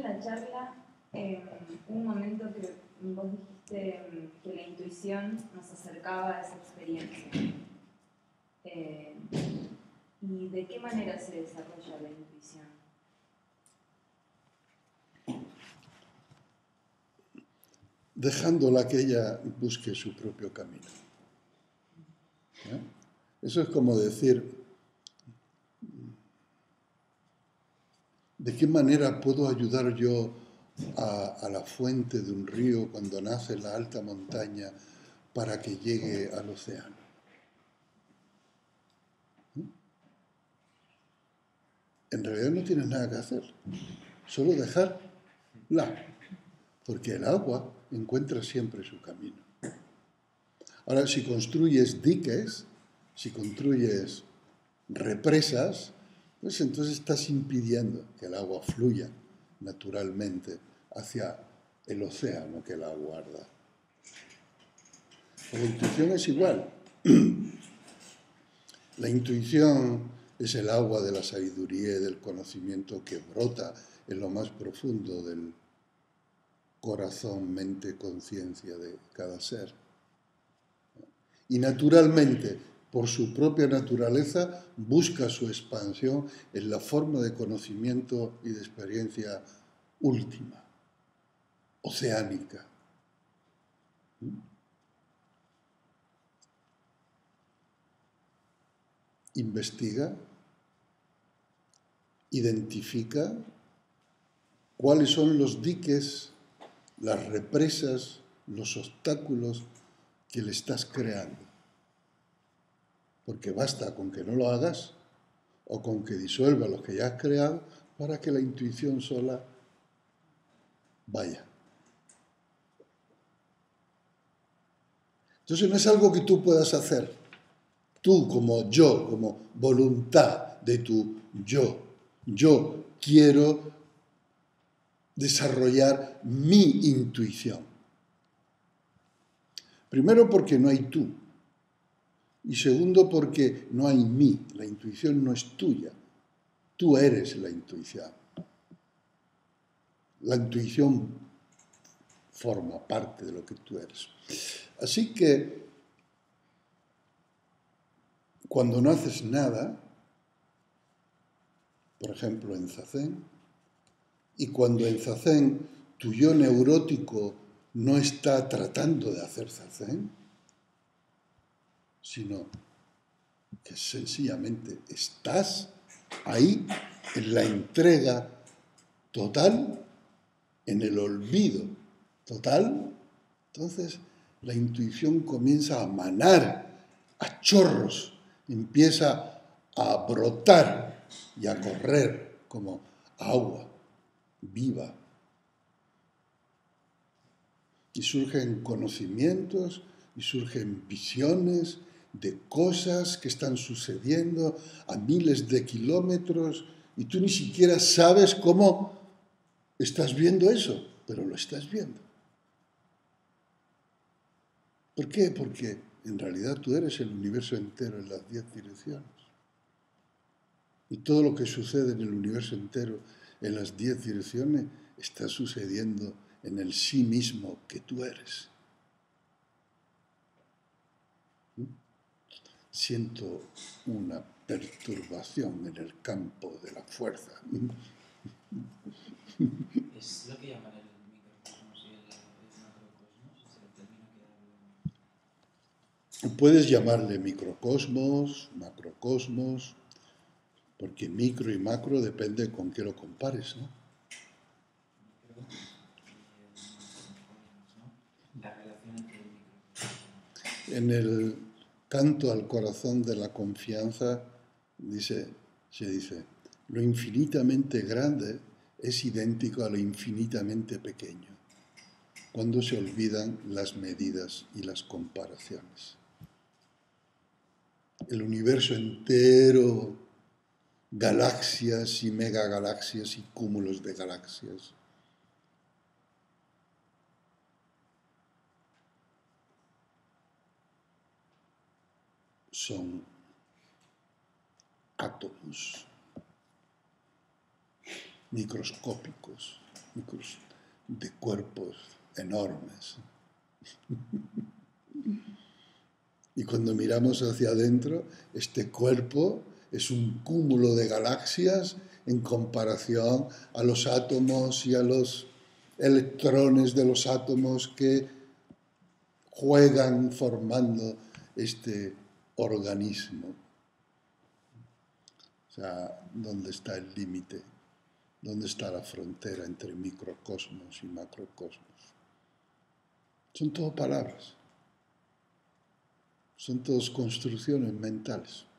la charla un momento que vos dijiste que la intuición nos acercaba a esa experiencia. ¿Y de qué manera se desarrolla la intuición? Dejándola que ella busque su propio camino. Eso es como decir, ¿de qué manera puedo ayudar yo a la fuente de un río cuando nace en la alta montaña para que llegue al océano? En realidad no tienes nada que hacer, solo dejarla, porque el agua encuentra siempre su camino. Ahora, si construyes diques, si construyes represas, pues entonces estás impidiendo que el agua fluya naturalmente hacia el océano que la guarda. La intuición es igual. La intuición es el agua de la sabiduría y del conocimiento que brota en lo más profundo del corazón, mente, conciencia de cada ser. Y naturalmente, por su propia naturaleza, busca su expansión en la forma de conocimiento y de experiencia última, oceánica. Investiga, identifica cuáles son los diques, las represas, los obstáculos que le estás creando. Porque basta con que no lo hagas o con que disuelva los que ya has creado para que la intuición sola vaya. Entonces no es algo que tú puedas hacer. Tú como yo, como voluntad de tu yo. Yo quiero desarrollar mi intuición. Primero porque no hay tú. Y segundo porque no hay mí. La intuición no es tuya. Tú eres la intuición. La intuición forma parte de lo que tú eres. Así que cuando no haces nada, por ejemplo en Zazen, y cuando en Zazen tu yo neurótico no está tratando de hacer Zazen, sino que sencillamente estás ahí en la entrega total, en el olvido total, entonces la intuición comienza a manar a chorros, empieza a brotar y a correr como agua viva. Y surgen conocimientos y surgen visiones de cosas que están sucediendo a miles de kilómetros y tú ni siquiera sabes cómo estás viendo eso, pero lo estás viendo. ¿Por qué? Porque en realidad tú eres el universo entero en las 10 direcciones. Y todo lo que sucede en el universo entero en las 10 direcciones está sucediendo en el sí mismo que tú eres. Siento una perturbación en el campo de la fuerza. Es lo que llaman el microcosmos y el macrocosmos, es el término que da. Puedes llamarle microcosmos, macrocosmos, porque micro y macro depende con qué lo compares, ¿no? La relación entre el micro. En el canto al corazón de la confianza se dice, lo infinitamente grande es idéntico a lo infinitamente pequeño, cuando se olvidan las medidas y las comparaciones. El universo entero, galaxias y megagalaxias y cúmulos de galaxias, son átomos microscópicos, incluso de cuerpos enormes. Y cuando miramos hacia adentro, este cuerpo es un cúmulo de galaxias en comparación a los átomos y a los electrones de los átomos que juegan formando este organismo. O sea, ¿dónde está el límite? ¿Dónde está la frontera entre microcosmos y macrocosmos? Son todo palabras, son todas construcciones mentales.